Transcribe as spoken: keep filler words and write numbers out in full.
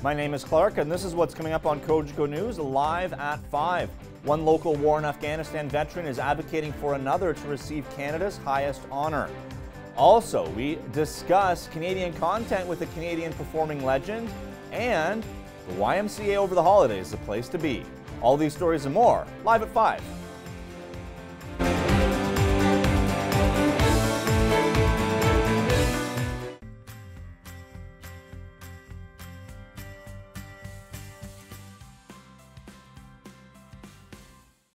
My name is Clark, and this is what's coming up on Cogeco News live at five. One local war in Afghanistan veteran is advocating for another to receive Canada's highest honor. Also, we discuss Canadian content with a Canadian performing legend, and the Y M C A over the holidays is the place to be. All these stories and more live at five.